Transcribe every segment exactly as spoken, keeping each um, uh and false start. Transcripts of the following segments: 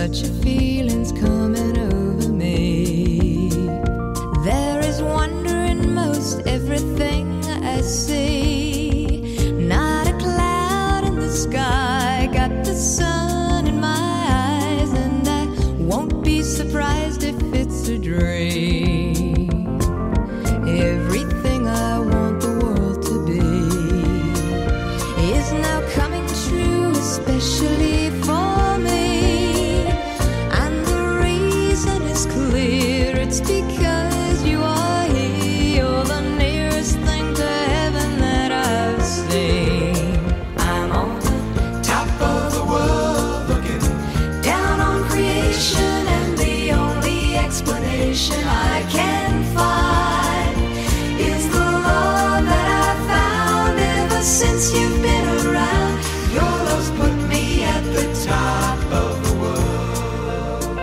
such a feeling's coming over me. There is wonder in most everything I see. Not a cloud in the sky, got the sun in my eyes, and I won't be surprised if it's a dream. Everything I want the world to be is now coming true, especially for me. And the reason is clear, it's because you are here. You're the nearest thing to heaven that I've seen. I'm on the top of the world, looking down on creation, and the only explanation I can find is the love that I've found ever since you've been around. Your love's put me at the top of the world.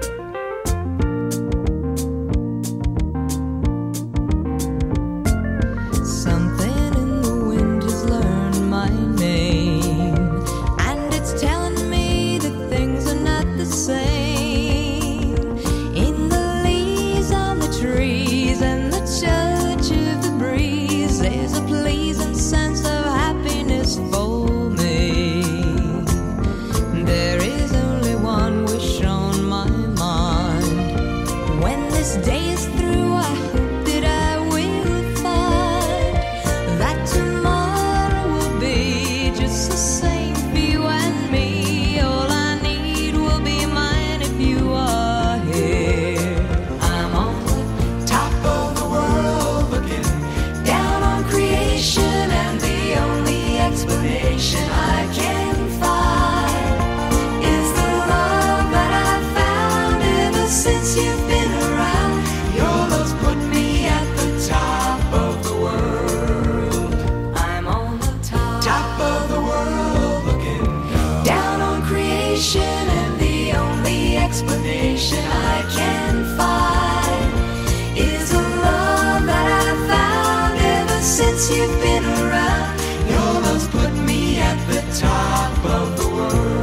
Something in the wind has learned my name, and it's telling me that things are not the same. In the leaves on the trees and the touch of the breeze, there's a pleasing sense of happiness for me. There is only one wish on my mind. When this day is through, I hope that I will find that tomorrow will be just the same for you and me. All I need will be mine if you are here. I'm on the top of the world, looking down on creation, and the only explanation I can find is the love that I've found ever since you've been around. Your love's put me at the top of the world. I'm on the top, top of the world, looking down on creation, and the only explanation I can find is the love that I've found ever since you've been around. Your love's put me at the top of the world.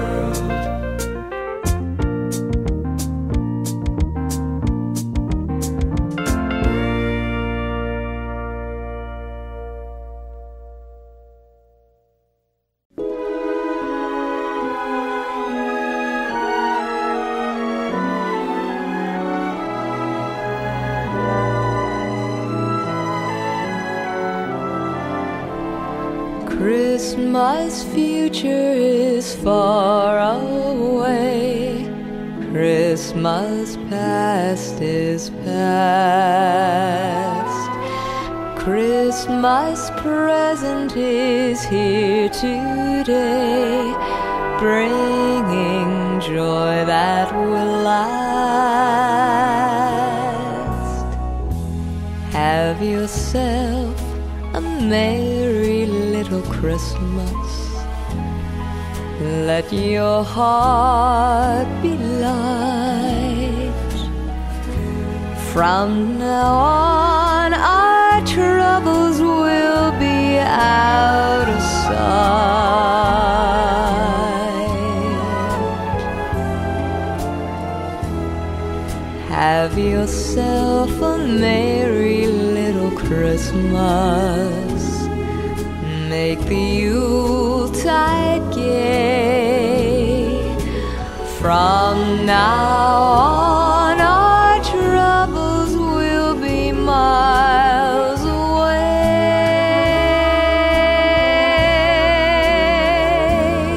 Christmas future is far away. Christmas past is past. Christmas present is here today, bringing joy that will last. Have yourself a merry little Christmas. Let your heart be light. From now on, our troubles will be out of sight. Have yourself a merry little Christmas. Make the Yuletide gay. From now on, our troubles will be miles away.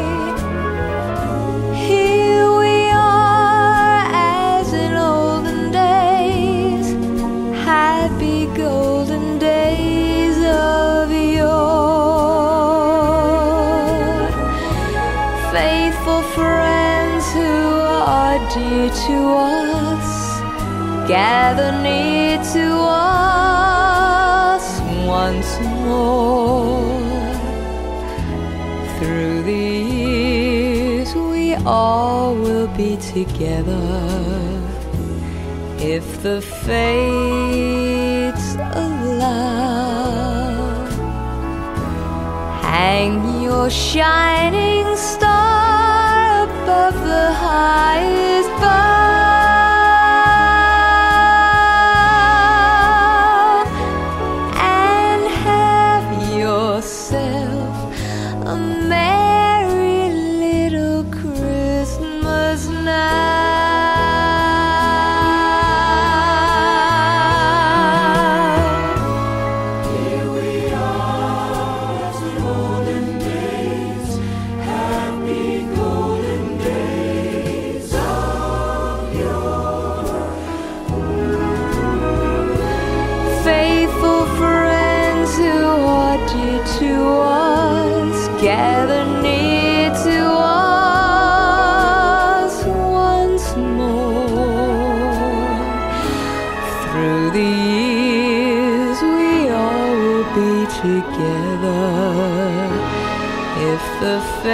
Here we are as in olden days, happy golden days of yore. Faithful friends who are dear to us, gather near to us once more. Through the years we all will be together, if the fates allow. Hang your shining star above the high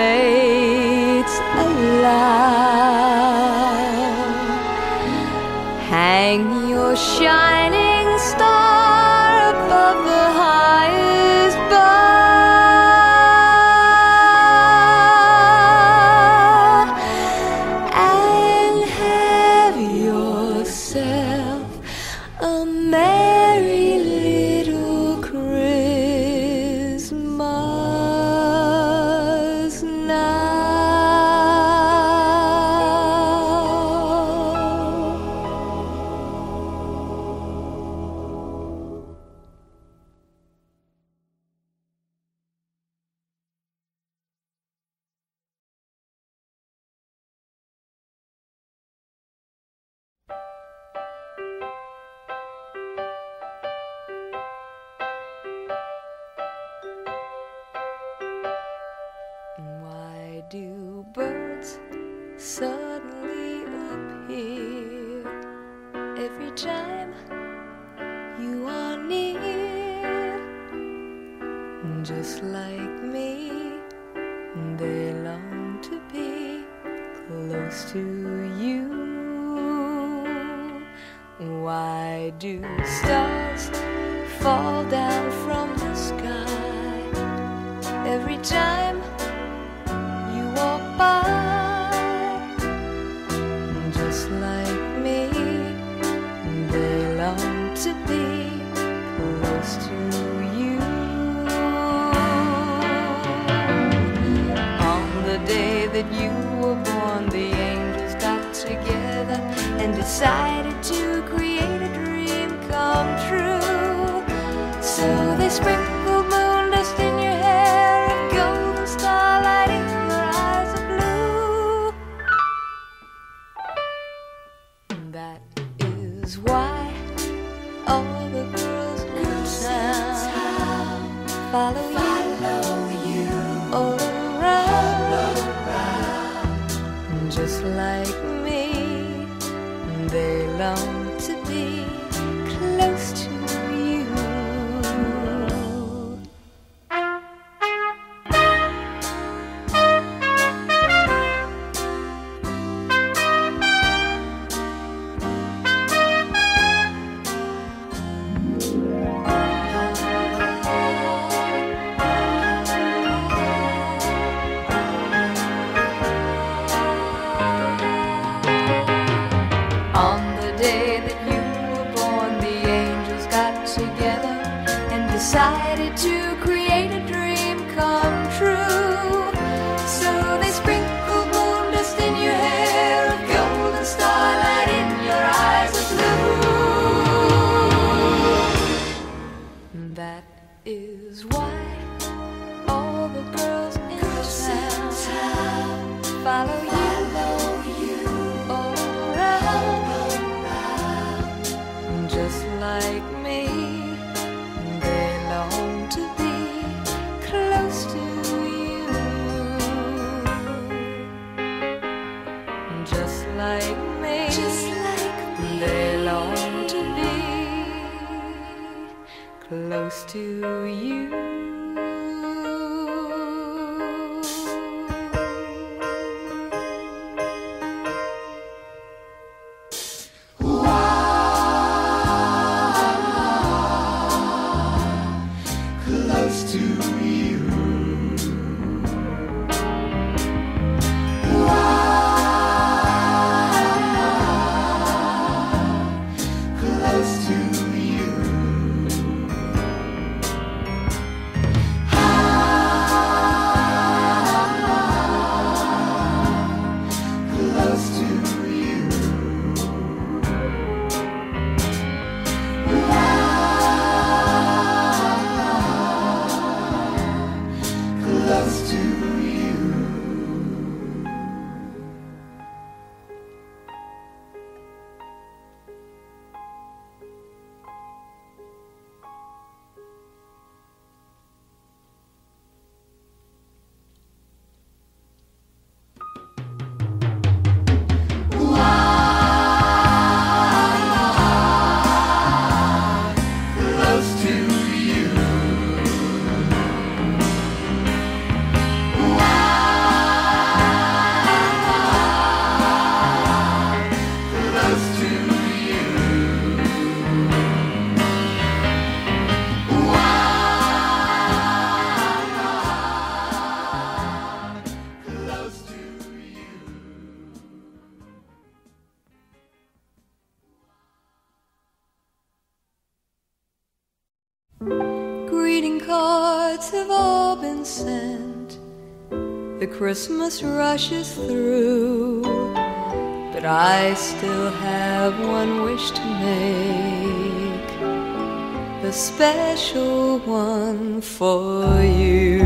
fates allow. Hang your shining star above the highest bough, and have yourself a merry little Christmas now. Why do birds suddenly appear every time you are near? Just like me, they long to be close to you. Why do stars fall down from the sky every time you walk by? Just like me, they long to be close to you. On the day that you were born, the angels got together and decided to create a dream come true. So they sprinkled moon dust in your hair, a golden starlight in your eyes of blue. That is why all the girls in town follow you all around. Just like me, they long to be close to you. On the day that you were born, the angels got together and decided to create a dream come true. So they sprinkled moon dust in your hair, a golden starlight in your eyes of blue. That is why all the girls in town follow you all around. Just like me, they long to be close to you. Just like me, just like me, they long to be close to you. Close to you. Close to you. cards have all been sent, the Christmas rushes through, but I still have one wish to make, the special one for you.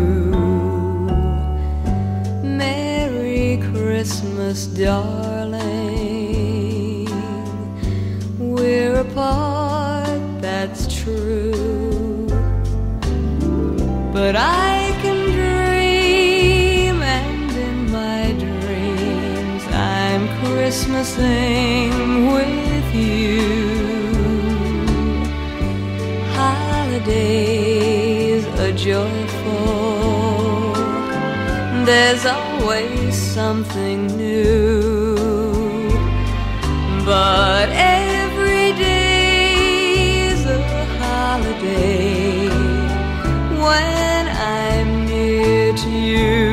Merry Christmas, darling. We're apart, that's true, but I can dream, and in my dreams I'm Christmasing with you. Holidays are joyful, there's always something new, but every day's a holiday when I'm near to you.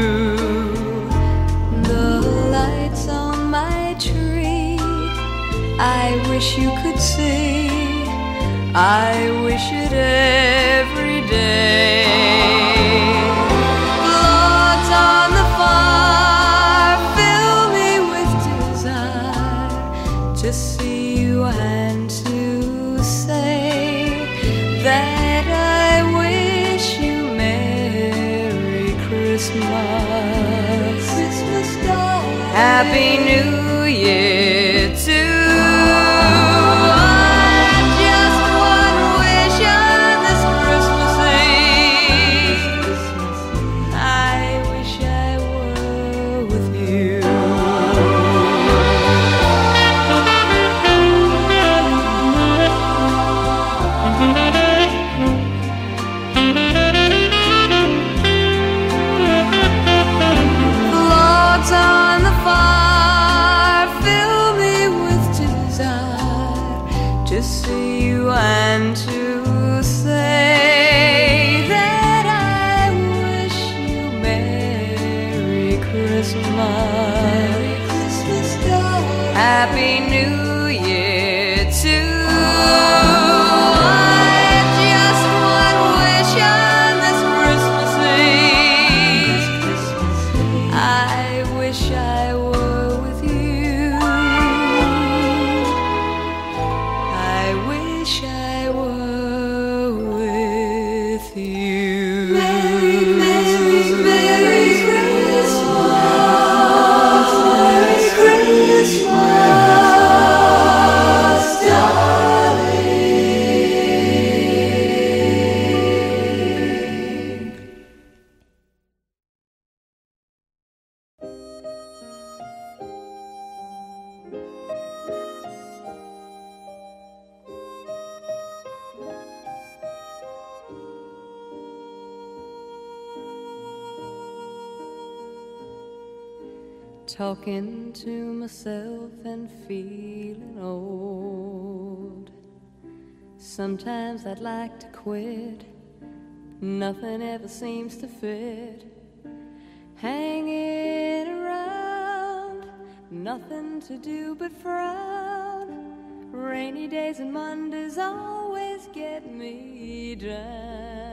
The lights on my tree, I wish you could see, I wish it every day. Logs on the fire fill me with desire to see you and to say that I wish you Merry Christmas, Christmas darling, Happy New Year too. And to say that I wish you Merry Christmas, Merry Christmas, darling, Happy New Year too. I just one wish on this Christmas Eve, I wish I were with you. I wish I were with you. Merry, Merry, Merry Christmas, Merry Christmas, darling. Talking to myself and feeling old. Sometimes I'd like to quit, nothing ever seems to fit. Hanging around, nothing to do but frown. Rainy days and Mondays always get me down.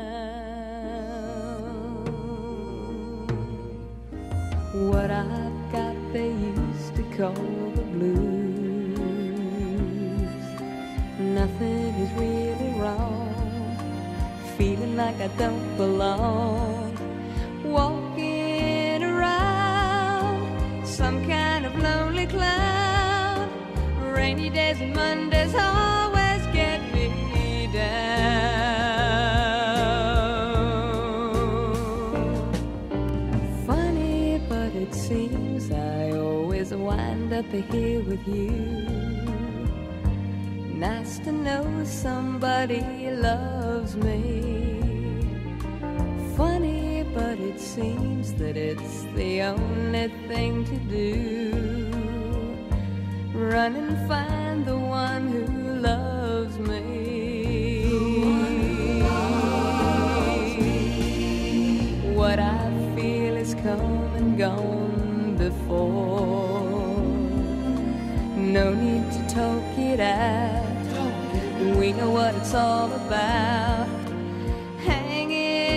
What I've got they used to call the blues. Nothing is really wrong, feeling like I don't belong. Walking around, some kind of lonely clown. Rainy days and Mondays always get me down. It seems I always wind up here with you. Nice to know somebody loves me. Funny, but it seems that it's the only thing to do. Run and find the one who loves me. What I feel is come and gone before. No need to talk it out, we know what it's all about. Hanging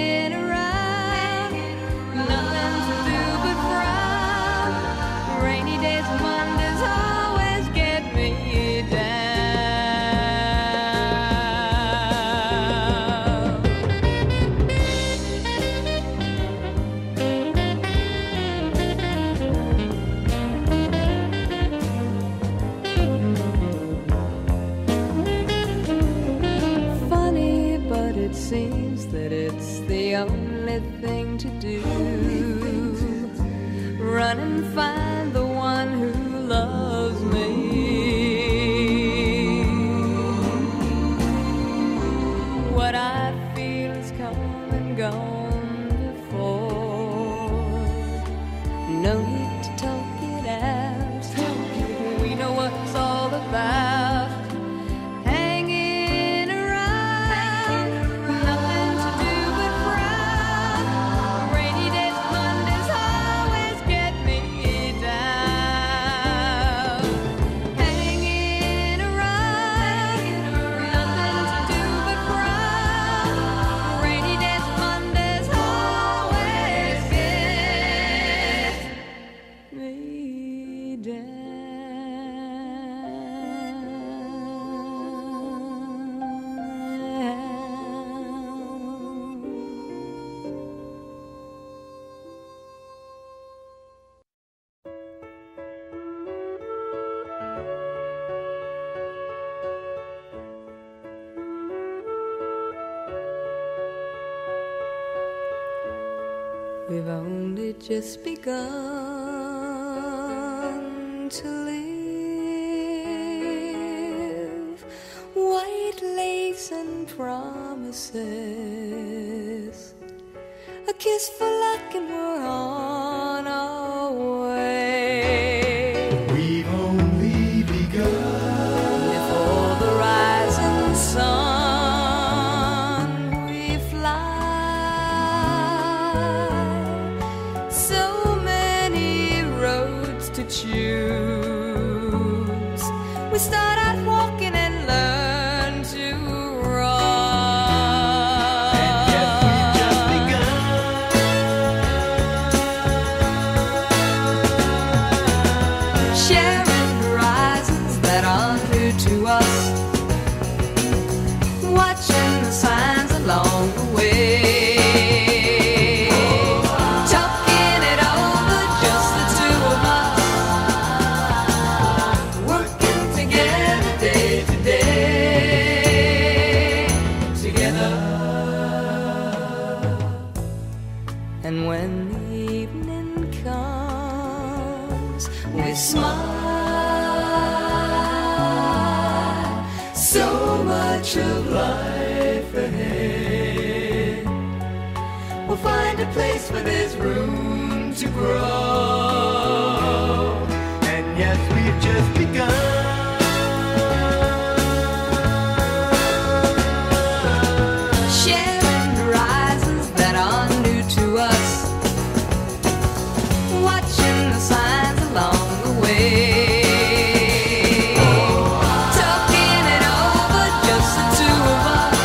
run and find the one who loves me. What I feel is come and gone before. No need to talk it out. We know what it's all about. Hanging around, nothing to do but frown. Rainy days, Mondays always get me down. Hanging around, nothing to do but frown. Rainy days, Mondays always get me down. We've only just begun to live. White lace and promises, a kiss for luck and we're on our way. We've only begun. Before the rising sun we fly. So many roads to choose. We start out walking and learn to run. And yet we've just begun. Sharing horizons that are new to us. Watching the signs along the way. Talking it over, just the two of us. Working together day to day. Together. And when the evening comes, we smile. So much of life ahead. We'll find a place where there's room to grow. And yes, we've just begun. Sharing horizons that are new to us. Watching the signs along the way. Talking it over, just the two of us.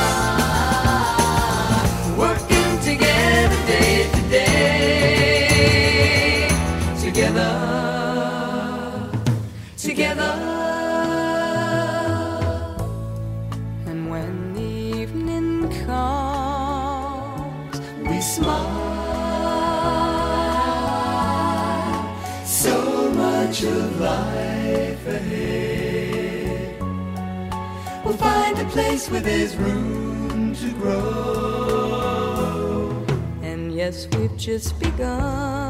Working together day to day. Together. Together. And when the evening comes, we smile. So much of life ahead. We'll find a Place where there's room to grow. And yes, we've just begun.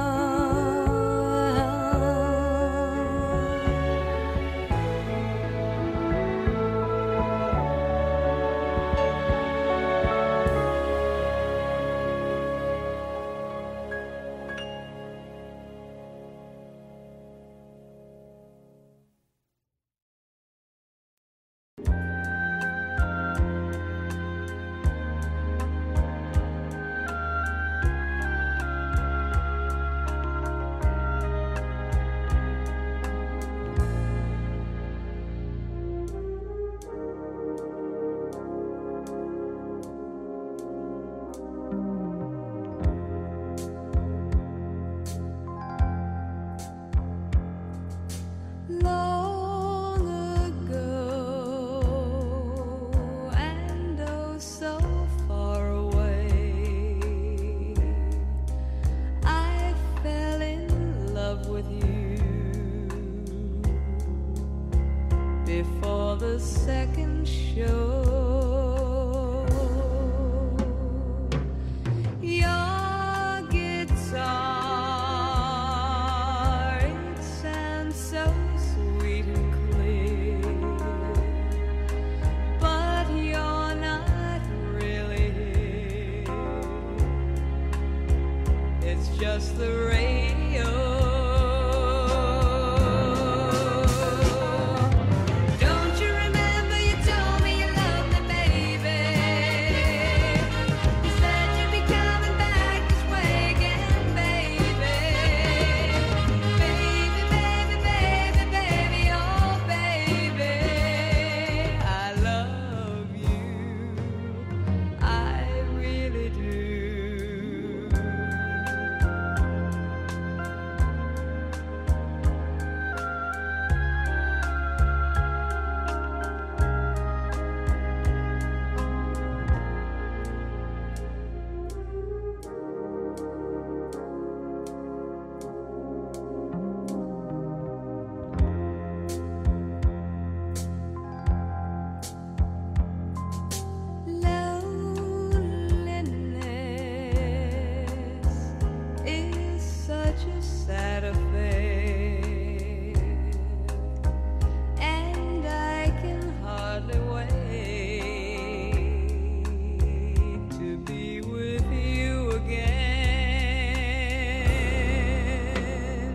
Long ago, and oh so far away, I fell in love with you. Before the second show, your guitar sad affair, and I can hardly wait to be with you again.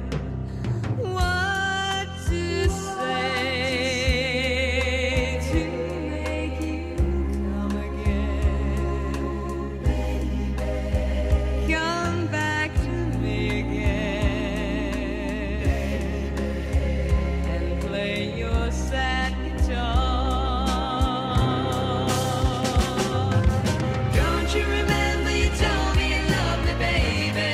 What to say to make you come again, baby? Come back to me again, and play your sad guitar. Don't you remember you told me you loved me, baby?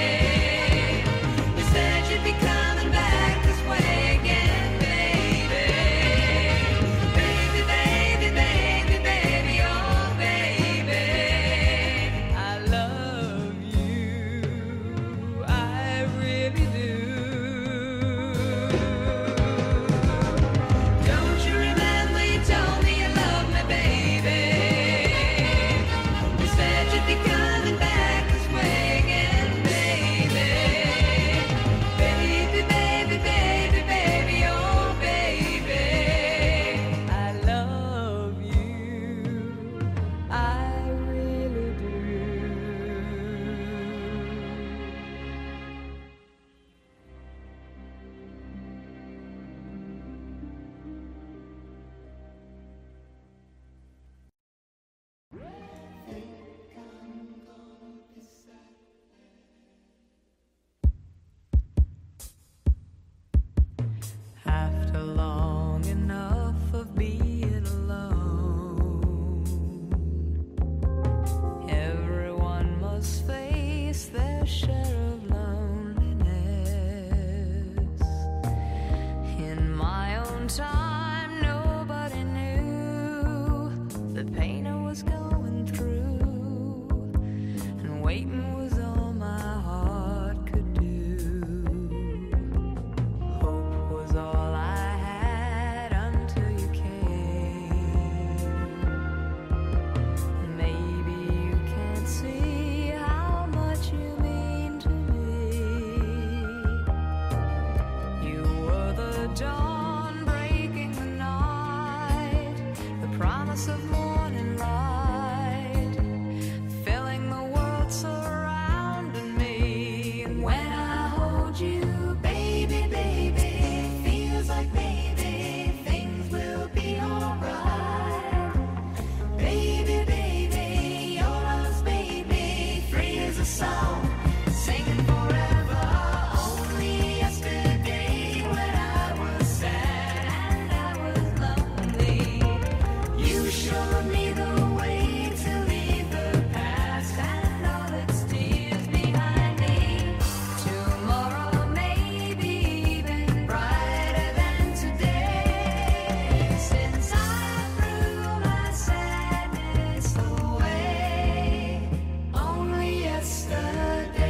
You said you'd be coming back this way again, baby. Baby, baby, baby, baby, oh baby, I love you, I really do. Don't you remember you told me you loved me, baby? You said you'd be coming back this way again, baby. Baby, baby, baby, baby, oh baby, I love you, I really do. After long enough of being alone, everyone must face their share of loneliness. In my own time, nobody knew the pain I was going through, and waiting was all my heart could do. Hope was all I had until you came. Maybe you can't see how much you mean to me. You were the dawn breaking the night, the promise of morning light, filling the world surrounding me. And when I hold you, baby, baby, feels like maybe things will be alright. Baby, baby, your love's made me free as a song, singing forever. Only yesterday when I was sad and I was lonely, you showed me the way to leave the past and all its tears behind me. Tomorrow may be even brighter than today, since I threw my sadness away only yesterday.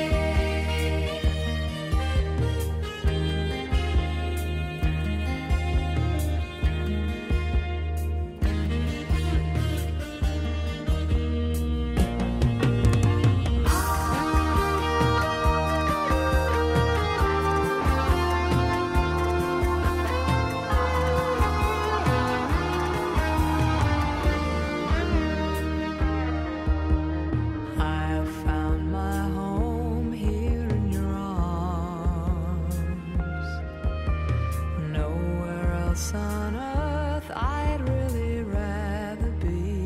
I have found my home here in your arms. Nowhere else on earth I'd really rather be.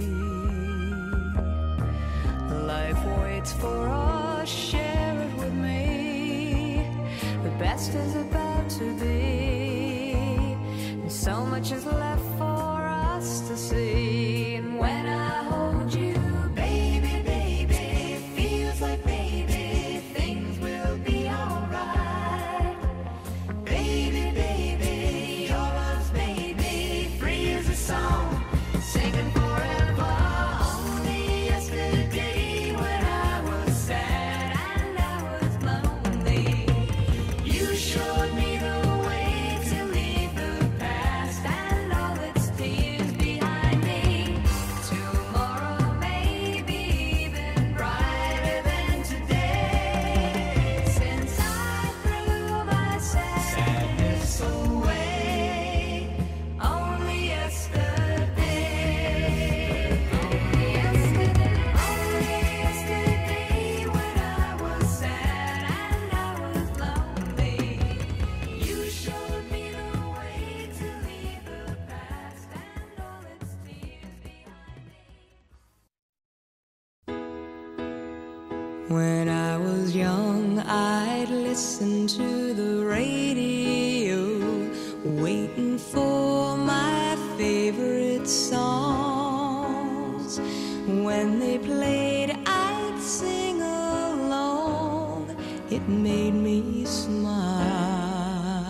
Life waits for us, share it with me. The best is about to be, and so much is left for us to see. And when I hold you, baby, baby, feels like maybe things will be alright. Baby, baby, your love's made me free as a song, singing forever. Only yesterday when I was sad and I was lonely, you showed me the way to leave the past and all its When I was young, I'd listen to the radio, waiting for my favorite songs. When they played, I'd sing along. It made me smile.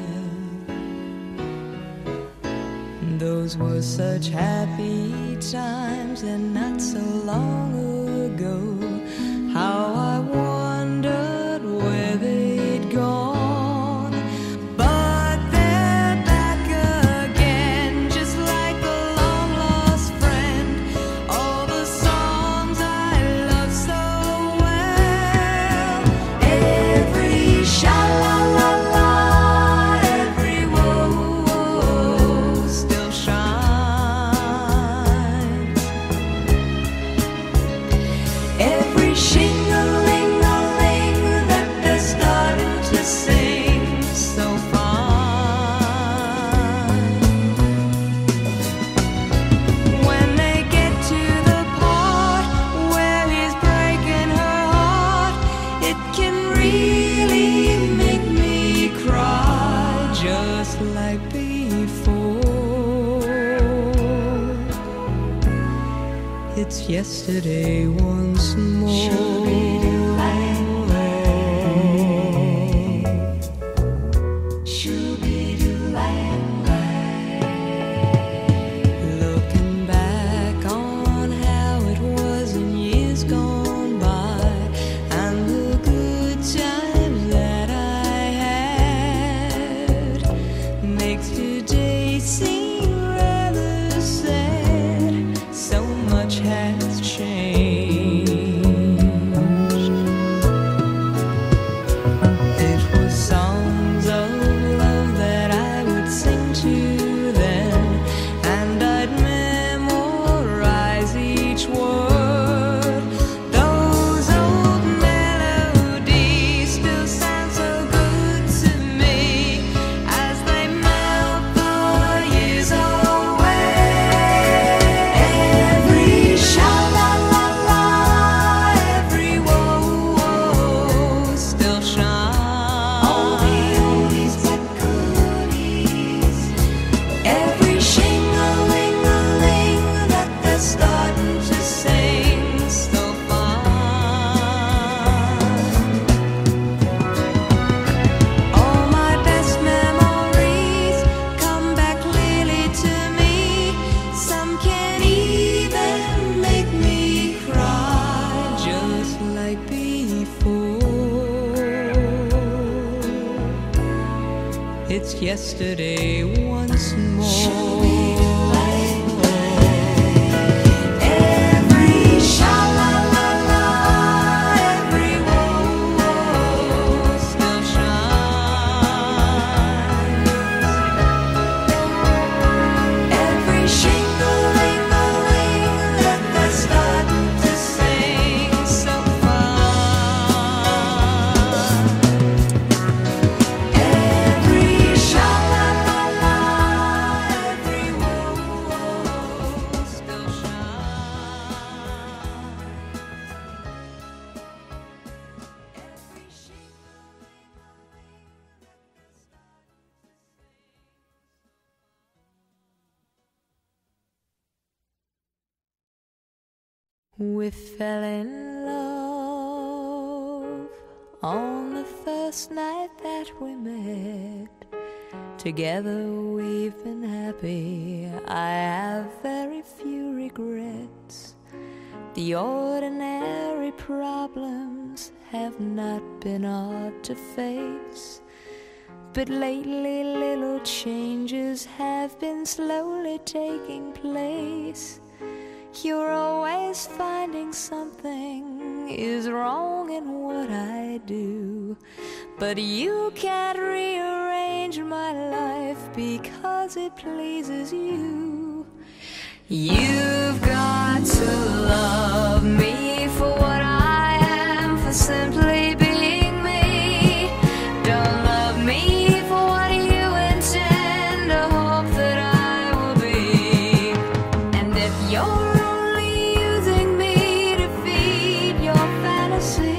Those were such happy times, and not so long ago. How I wondered where they'd gone. But they're back again, just like a long-lost friend. All the songs I love so well. Every sha-la-la-la, every whoa-whoa still shines. Every shing-a-ling-a-ling that they're starting to sing so fine. When they get to the part where he's breaking her heart, it can really make me cry, just like before. It's yesterday once more. Looking back on how it was in years gone by, and the good times that I had, makes today seem rather sad. So much has changed. It was songs of love that I would sing to then, and I'd memorize each word. Those old melodies still sound so good to me as they melt the years away. Every sha-la-la-la, every whoa-whoa still shines. All the oldies but goodies. Every shing-a-ling-a-ling that they're starting to sing so fine. All my best memories come back clearly to me. Some can even make me cry, just like before. It's yesterday once more. Every sha-la-la-la, every whoa-whoa still shines. Every shing-a-ling-a-ling that they're starting to sing so fine. Every sha-la-la-la, every whoa-whoa still shines. Every We fell in love on the first night that we met. Together we've been happy, I have very few regrets. The ordinary problems have not been hard to face, but lately little changes have been slowly taking place. You're always finding something is wrong in what I do, but you can't rearrange my life because it pleases you. You've got to love me for what I am, for simply being me. Don't love me for what you intend or hope that I will be. And if you're only using me to feed your fantasy,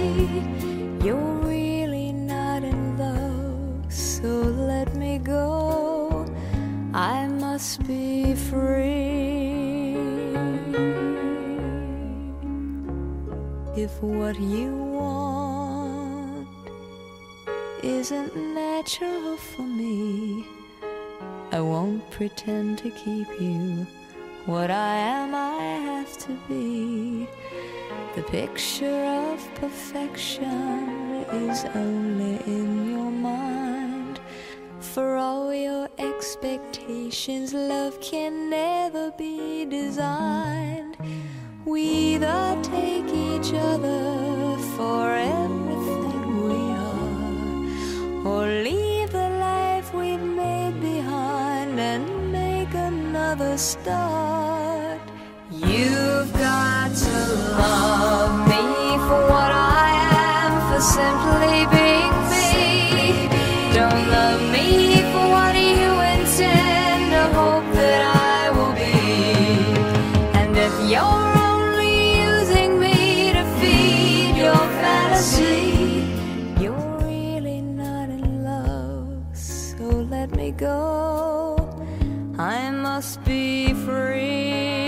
what you want isn't natural for me, I won't pretend to keep you. What I am, I have to be. The picture of perfection is only in your mind. For all your expectations, love can never be designed. We either take each other for everything we are, or leave the life we've made behind and make another start. You've got to love me for what I am, for simply being me. Don't love me for what you intend or hope that I will be. And if you're only using me to feed your fantasy, you're really not in love, so let me go. I must be free.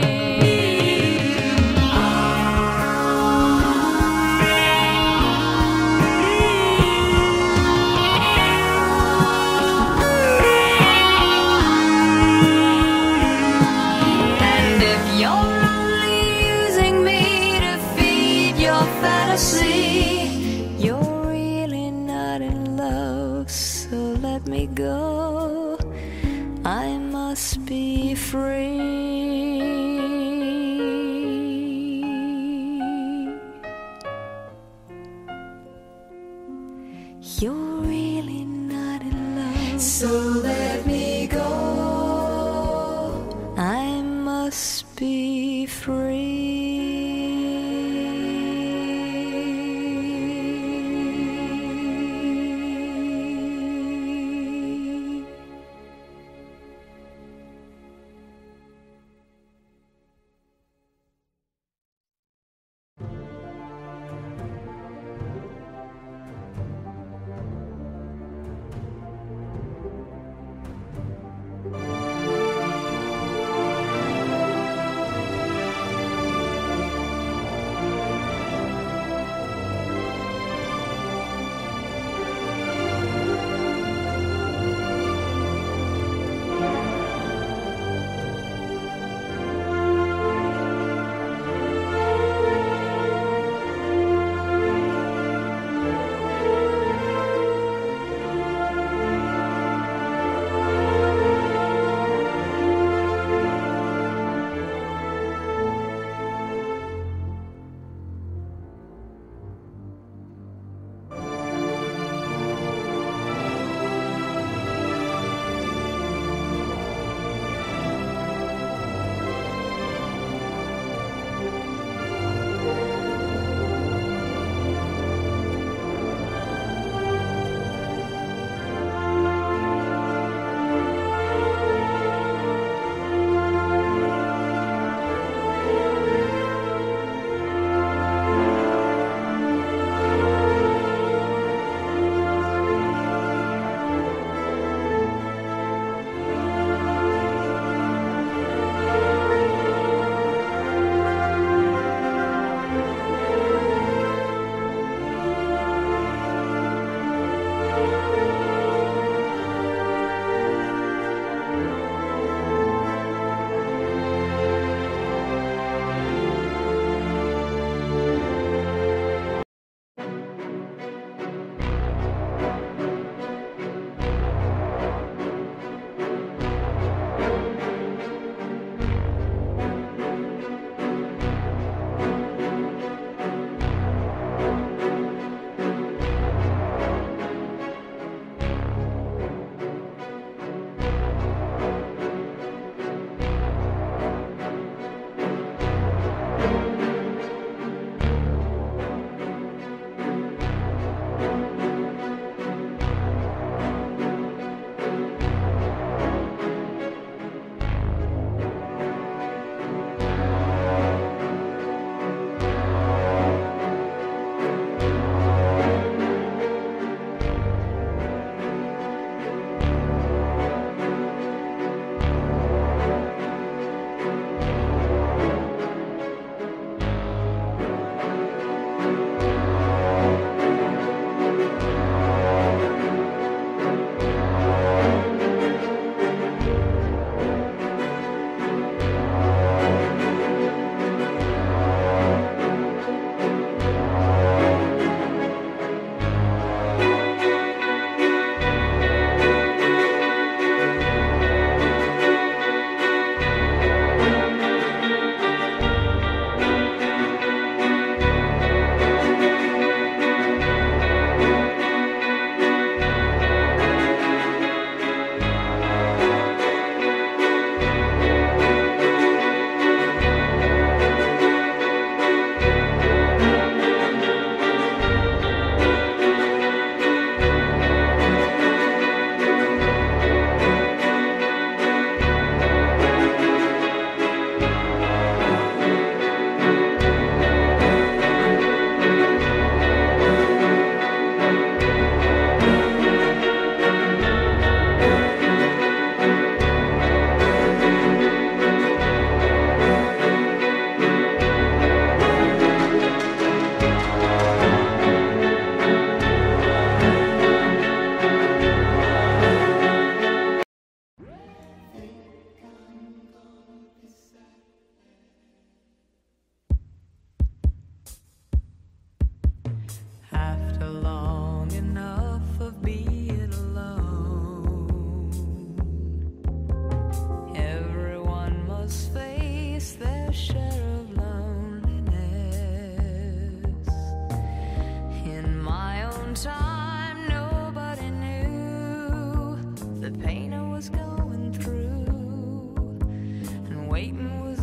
You're really not in love, so let me go. I must be free. You're really not in love, so let me go. I must be free. waiting with